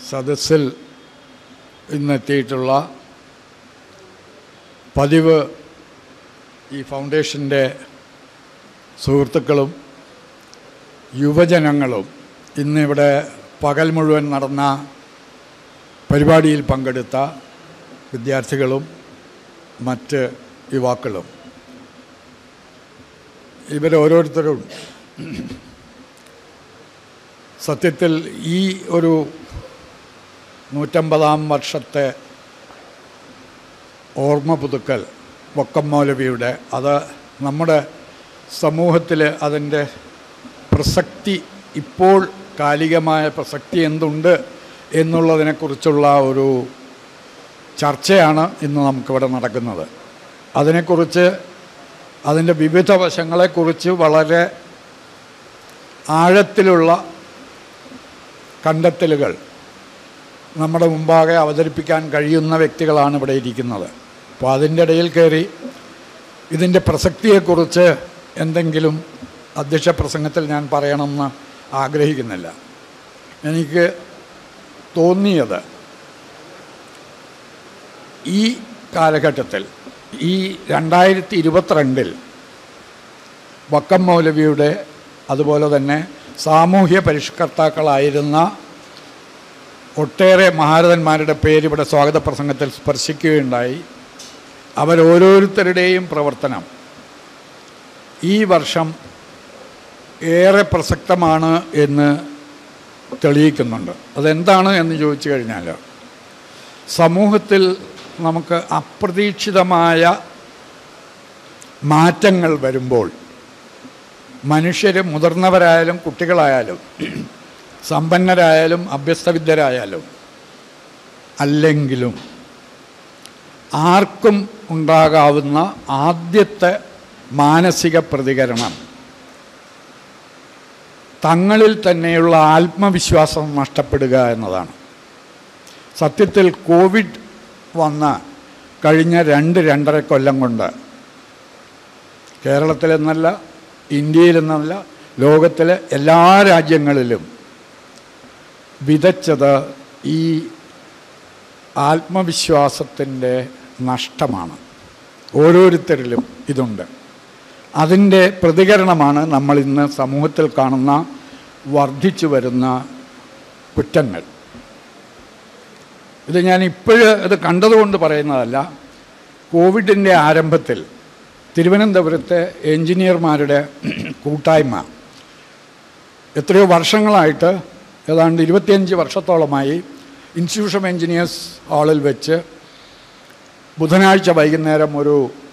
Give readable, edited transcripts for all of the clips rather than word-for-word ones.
സദസ്സിൽ ഇന്നെത്തിയിട്ടുള്ള പതിവ് ഈ ഫൗണ്ടേഷൻ്റെ സുഹൃത്തുക്കളും യുവജനങ്ങളും ഇന്നിവിടെ പകൽ മുഴുവൻ നടന്ന പരിപാടിയിൽ പങ്കെടുത്ത വിദ്യാർത്ഥികളും മറ്റ് യുവാക്കളും ഇവരോരോരുത്തരും സത്യത്തിൽ ഈ ഒരു 150-ാം വർഷത്തെ ഓർമ്മ പുതുക്കൽ വക്കം മൗലവിയുടെ അത് നമ്മുടെ സമൂഹത്തിൽ അതിൻ്റെ പ്രസക്തി ഇപ്പോൾ കാലികമായ പ്രസക്തി എന്തുണ്ട് എന്നുള്ളതിനെക്കുറിച്ചുള്ള ഒരു ചർച്ചയാണ് ഇന്ന് നമുക്കിവിടെ നടക്കുന്നത്. അതിനെക്കുറിച്ച് അതിൻ്റെ വിവിധ വശങ്ങളെക്കുറിച്ച് വളരെ ആഴത്തിലുള്ള കണ്ടെത്തലുകൾ നമ്മുടെ മുമ്പാകെ അവതരിപ്പിക്കാൻ കഴിയുന്ന വ്യക്തികളാണ് ഇവിടെ ഇരിക്കുന്നത്. അപ്പോൾ അതിൻ്റെ ഇടയിൽ കയറി ഇതിൻ്റെ പ്രസക്തിയെക്കുറിച്ച് എന്തെങ്കിലും അധ്യക്ഷ പ്രസംഗത്തിൽ ഞാൻ പറയണമെന്ന് ആഗ്രഹിക്കുന്നില്ല. എനിക്ക് തോന്നിയത് ഈ കാലഘട്ടത്തിൽ ഈ 2022 വക്കം മൗലവിയുടെ അതുപോലെ തന്നെ സാമൂഹ്യ പരിഷ്കർത്താക്കളായിരുന്ന ഒട്ടേറെ മഹാരഥന്മാരുടെ പേര് ഇവിടെ സ്വാഗത പ്രസംഗത്തിൽ സ്പർശിക്കുകയുണ്ടായി. അവരോരോരുത്തരുടെയും പ്രവർത്തനം ഈ വർഷം ഏറെ പ്രസക്തമാണ് എന്ന് തെളിയിക്കുന്നുണ്ട്. അതെന്താണ് എന്ന് ചോദിച്ചു കഴിഞ്ഞാൽ, സമൂഹത്തിൽ നമുക്ക് അപ്രതീക്ഷിതമായ മാറ്റങ്ങൾ വരുമ്പോൾ മനുഷ്യർ മുതിർന്നവരായാലും കുട്ടികളായാലും സമ്പന്നരായാലും അഭ്യസ്തവിദ്യരായാലും അല്ലെങ്കിലും ആർക്കും ഉണ്ടാകാവുന്ന ആദ്യത്തെ മാനസിക പ്രതികരണം തങ്ങളിൽ തന്നെയുള്ള ആത്മവിശ്വാസം നഷ്ടപ്പെടുക എന്നതാണ്. സത്യത്തിൽ കോവിഡ് വന്ന കഴിഞ്ഞ 2-2.5 കൊല്ലം കൊണ്ട് കേരളത്തിലെന്നല്ല ഇന്ത്യയിലെന്നല്ല ലോകത്തിലെ എല്ലാ രാജ്യങ്ങളിലും വിതച്ചത് ഈ ആത്മവിശ്വാസത്തിൻ്റെ നഷ്ടമാണ്. ഓരോരുത്തരിലും ഇതുണ്ട്. അതിൻ്റെ പ്രതികരണമാണ് നമ്മളിന്ന് സമൂഹത്തിൽ കാണുന്ന വർദ്ധിച്ചു വരുന്ന കുറ്റങ്ങൾ. ഇത് ഞാൻ ഇത് കണ്ടതുകൊണ്ട് പറയുന്നതല്ല. കോവിഡിൻ്റെ ആരംഭത്തിൽ തിരുവനന്തപുരത്തെ എൻജിനീയർമാരുടെ കൂട്ടായ്മ എത്രയോ വർഷങ്ങളായിട്ട് ഏതാണ്ട് 25 വർഷത്തോളമായി ഇൻസ്റ്റിറ്റ്യൂഷൻ ഓഫ് എഞ്ചിനീയേഴ്സ് ഹാളിൽ വെച്ച് ബുധനാഴ്ച വൈകുന്നേരം ഒരു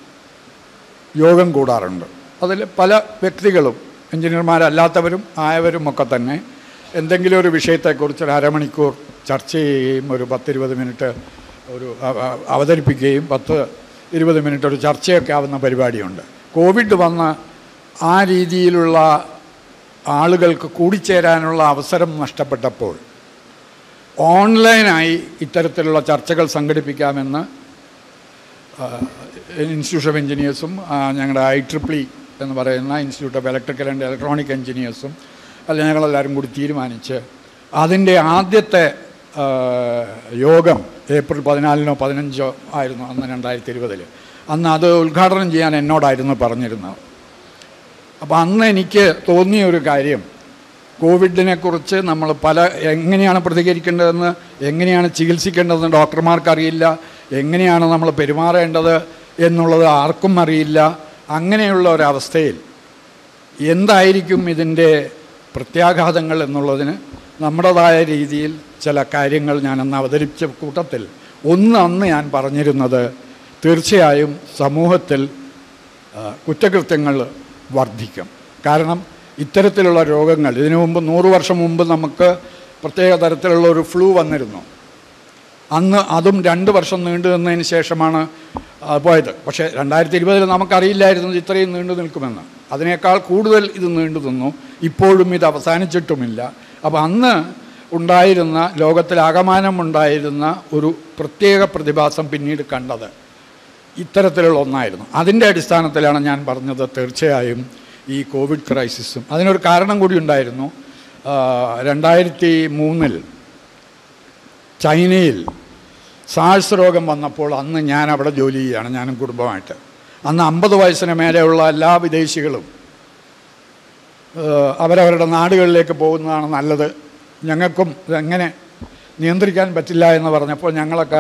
യോഗം കൂടാറുണ്ട്. അതിൽ പല വ്യക്തികളും എഞ്ചിനീയർമാരല്ലാത്തവരും ആയവരുമൊക്കെ തന്നെ എന്തെങ്കിലും ഒരു വിഷയത്തെക്കുറിച്ച് ഒരു അരമണിക്കൂർ ചർച്ച ചെയ്യുകയും ഒരു 10-20 മിനിറ്റ് ഒരു അവതരിപ്പിക്കുകയും 10-20 മിനിറ്റ് ഒരു ചർച്ചയൊക്കെ ആവുന്ന പരിപാടിയുണ്ട്. കോവിഡ് വന്ന് ആ രീതിയിലുള്ള ആളുകൾക്ക് കൂടിച്ചേരാനുള്ള അവസരം നഷ്ടപ്പെട്ടപ്പോൾ ഓൺലൈനായി ഇത്തരത്തിലുള്ള ചർച്ചകൾ സംഘടിപ്പിക്കാമെന്ന് ഇൻസ്റ്റിറ്റ്യൂഷൻ ഓഫ് എഞ്ചിനീയേഴ്സും ഞങ്ങളുടെ IEEE എന്ന് പറയുന്ന institute of electrical and electronic എഞ്ചിനീയേഴ്സും അല്ല ഞങ്ങളെല്ലാവരും കൂടി തീരുമാനിച്ച് അതിൻ്റെ ആദ്യത്തെ യോഗം ഏപ്രിൽ 14-ഓ 15-ഓ ആയിരുന്നു അന്ന് 2020. അന്ന് അത് ഉദ്ഘാടനം ചെയ്യാൻ എന്നോടായിരുന്നു പറഞ്ഞിരുന്നത്. അപ്പോൾ അന്ന് എനിക്ക് തോന്നിയ ഒരു കാര്യം, കോവിഡിനെക്കുറിച്ച് നമ്മൾ എങ്ങനെയാണ് പ്രതികരിക്കേണ്ടതെന്ന്, എങ്ങനെയാണ് ചികിത്സിക്കേണ്ടതെന്ന് ഡോക്ടർമാർക്കറിയില്ല, എങ്ങനെയാണ് നമ്മൾ പെരുമാറേണ്ടത് എന്നുള്ളത് ആർക്കും അറിയില്ല. അങ്ങനെയുള്ള ഒരവസ്ഥയിൽ എന്തായിരിക്കും ഇതിൻ്റെ പ്രത്യാഘാതങ്ങൾ എന്നുള്ളതിന് നമ്മുടേതായ രീതിയിൽ ചില കാര്യങ്ങൾ ഞാനന്ന് അവതരിപ്പിച്ച കൂട്ടത്തിൽ അന്ന് ഞാൻ പറഞ്ഞിരുന്നത്, തീർച്ചയായും സമൂഹത്തിൽ കുറ്റകൃത്യങ്ങൾ വർദ്ധിക്കും. കാരണം ഇത്തരത്തിലുള്ള രോഗങ്ങൾ ഇതിനു മുമ്പ് 100 വർഷം മുമ്പ് നമുക്ക് പ്രത്യേക തരത്തിലുള്ള ഒരു ഫ്ലൂ വന്നിരുന്നു. അന്ന് അതും 2 വർഷം നീണ്ടു നിന്നതിന് ശേഷമാണ് പോയത്. പക്ഷേ 2020 നമുക്കറിയില്ലായിരുന്നു ഇത്രയും നീണ്ടു നിൽക്കുമെന്ന്. അതിനേക്കാൾ കൂടുതൽ ഇത് നീണ്ടു നിന്നു. ഇപ്പോഴും ഇത് അവസാനിച്ചിട്ടുമില്ല. അപ്പോൾ അന്ന് ഉണ്ടായിരുന്ന ലോകത്തിലാകമാനമുണ്ടായിരുന്ന ഒരു പ്രത്യേക പ്രതിഭാസം പിന്നീട് കണ്ടത് ഇത്തരത്തിലുള്ള ഒന്നായിരുന്നു. അതിൻ്റെ അടിസ്ഥാനത്തിലാണ് ഞാൻ പറഞ്ഞത് തീർച്ചയായും ഈ കോവിഡ് ക്രൈസിസും അതിനൊരു കാരണം കൂടി ഉണ്ടായിരുന്നു. 2003 ചൈനയിൽ സാഴ്സ് രോഗം വന്നപ്പോൾ അന്ന് ഞാൻ അവിടെ ജോലി ചെയ്യുകയാണ്, ഞാനും കുടുംബമായിട്ട്. അന്ന് 50 വയസ്സിന് മേലെയുള്ള എല്ലാ വിദേശികളും അവരവരുടെ നാടുകളിലേക്ക് പോകുന്നതാണ് നല്ലത്, ഞങ്ങൾക്കും ഇതെങ്ങനെ നിയന്ത്രിക്കാൻ പറ്റില്ല എന്ന് പറഞ്ഞപ്പോൾ ഞങ്ങളൊക്കെ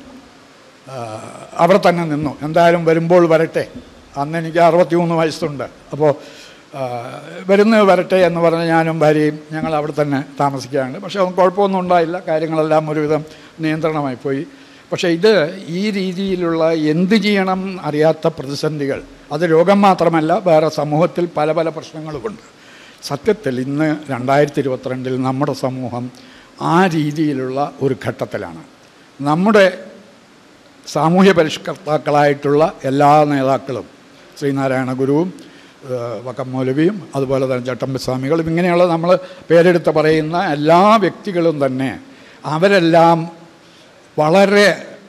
അവിടെ തന്നെ നിന്നു. എന്തായാലും വരുമ്പോൾ വരട്ടെ. അന്ന് എനിക്ക് 63 വയസ്സുണ്ട്. അപ്പോൾ വരട്ടെ എന്ന് പറഞ്ഞ് ഞാനും ഭാര്യയും ഞങ്ങൾ അവിടെ തന്നെ താമസിക്കുകയാണ്. പക്ഷേ ഒന്നും കുഴപ്പമൊന്നും ഉണ്ടായില്ല, കാര്യങ്ങളെല്ലാം ഒരുവിധം നിയന്ത്രണമായി പോയി. പക്ഷേ ഇത് ഈ രീതിയിലുള്ള എന്ത് ചെയ്യണം അറിയാത്ത പ്രതിസന്ധികൾ, അത് രോഗം മാത്രമല്ല, വേറെ സമൂഹത്തിൽ പല പല പ്രശ്നങ്ങളുമുണ്ട്. സത്യത്തിൽ ഇന്ന് 2022 നമ്മുടെ സമൂഹം ആ രീതിയിലുള്ള ഒരു ഘട്ടത്തിലാണ്. നമ്മുടെ സാമൂഹ്യ പരിഷ്കർത്താക്കളായിട്ടുള്ള എല്ലാ നേതാക്കളും, ശ്രീനാരായണ ഗുരുവും വക്കം മൗലവിയും അതുപോലെ തന്നെ ചട്ടമ്പി സ്വാമികളും, ഇങ്ങനെയുള്ള നമ്മൾ പേരെടുത്ത് പറയുന്ന എല്ലാ വ്യക്തികളും തന്നെ അവരെല്ലാം വളരെ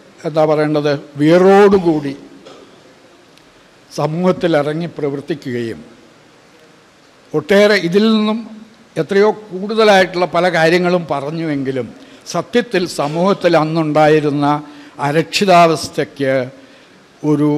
വീറോടുകൂടി സമൂഹത്തിലിറങ്ങി പ്രവർത്തിക്കുകയും ഒട്ടേറെ ഇതിൽ നിന്നും എത്രയോ കൂടുതലായിട്ടുള്ള പല കാര്യങ്ങളും പറഞ്ഞുവെങ്കിലും സത്യത്തിൽ സമൂഹത്തിൽ അന്നുണ്ടായിരുന്ന അരക്ഷിതാവസ്ഥയ്ക്ക് ഒരു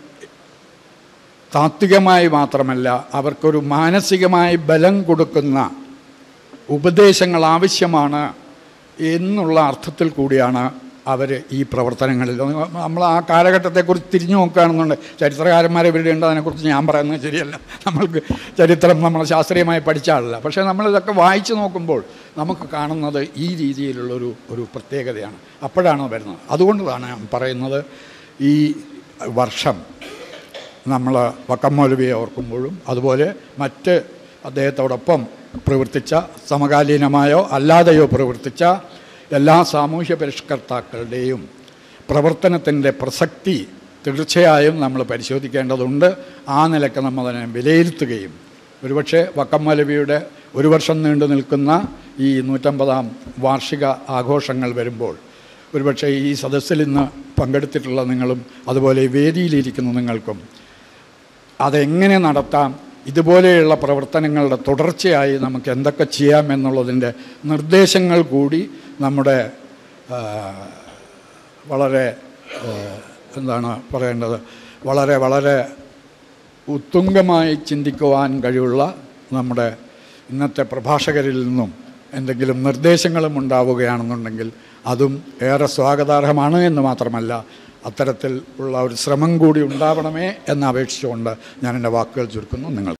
താത്വികമായി മാത്രമല്ല, അവർക്കൊരു മാനസികമായി ബലം കൊടുക്കുന്ന ഉപദേശങ്ങൾ ആവശ്യമാണ് എന്നുള്ള അർത്ഥത്തിൽ കൂടിയാണ് അവർ ഈ പ്രവർത്തനങ്ങളിൽ. നമ്മൾ ആ കാലഘട്ടത്തെക്കുറിച്ച് തിരിഞ്ഞു നോക്കുകയാണെന്നുണ്ട്, ചരിത്രകാരന്മാരെ ഇവരുണ്ട്, അതിനെക്കുറിച്ച് ഞാൻ പറയുന്നത് ശരിയല്ല, നമ്മൾക്ക് ചരിത്രം നമ്മൾ ശാസ്ത്രീയമായി പഠിച്ച ആളല്ല. പക്ഷേ നമ്മളിതൊക്കെ വായിച്ചു നോക്കുമ്പോൾ നമുക്ക് കാണുന്നത് ഈ രീതിയിലുള്ളൊരു പ്രത്യേകതയാണ്. അപ്പോഴാണ് വരുന്നത്. അതുകൊണ്ടാണ് ഞാൻ പറയുന്നത്, ഈ വർഷം നമ്മൾ വക്കം മൗലവിയെ ഓർക്കുമ്പോഴും അതുപോലെ മറ്റ് അദ്ദേഹത്തോടൊപ്പം പ്രവർത്തിച്ച, സമകാലീനമായോ അല്ലാതെയോ പ്രവർത്തിച്ച എല്ലാ സാമൂഹ്യ പരിഷ്കർത്താക്കളുടെയും പ്രവർത്തനത്തിൻ്റെ പ്രസക്തി തീർച്ചയായും നമ്മൾ പരിശോധിക്കേണ്ടതുണ്ട്. ആ നിലയ്ക്ക് നമ്മൾ അതിനെ വിലയിരുത്തുകയും ഒരുപക്ഷെ വക്കം മൗലവിയുടെ ഒരു വർഷം നീണ്ടു നിൽക്കുന്ന ഈ 150-ാം വാർഷിക ആഘോഷങ്ങൾ വരുമ്പോൾ ഒരുപക്ഷെ ഈ സദസ്സിൽ ഇന്ന് പങ്കെടുത്തിട്ടുള്ള നിങ്ങളും അതുപോലെ ഈ വേദിയിലിരിക്കുന്ന നിങ്ങൾക്കും അതെങ്ങനെ നടത്താം, ഇതുപോലെയുള്ള പ്രവർത്തനങ്ങളുടെ തുടർച്ചയായി നമുക്ക് എന്തൊക്കെ ചെയ്യാം എന്നുള്ളതിൻ്റെ നിർദ്ദേശങ്ങൾ കൂടി നമ്മുടെ വളരെ വളരെ വളരെ ഉത്തുംഗമായി ചിന്തിക്കുവാൻ കഴിവുള്ള നമ്മുടെ ഇന്നത്തെ പ്രഭാഷകരിൽ നിന്നും എന്തെങ്കിലും നിർദ്ദേശങ്ങളും ഉണ്ടാവുകയാണെന്നുണ്ടെങ്കിൽ അതും ഏറെ സ്വാഗതാർഹമാണ് എന്ന് മാത്രമല്ല, അത്തരത്തിൽ ഉള്ള ഒരു ശ്രമം കൂടി ഉണ്ടാവണമേ എന്ന് അപേക്ഷിച്ചുകൊണ്ട് ഞാൻ എൻ്റെ വാക്കുകൾ ചുരുക്കുന്നു. നിങ്ങൾ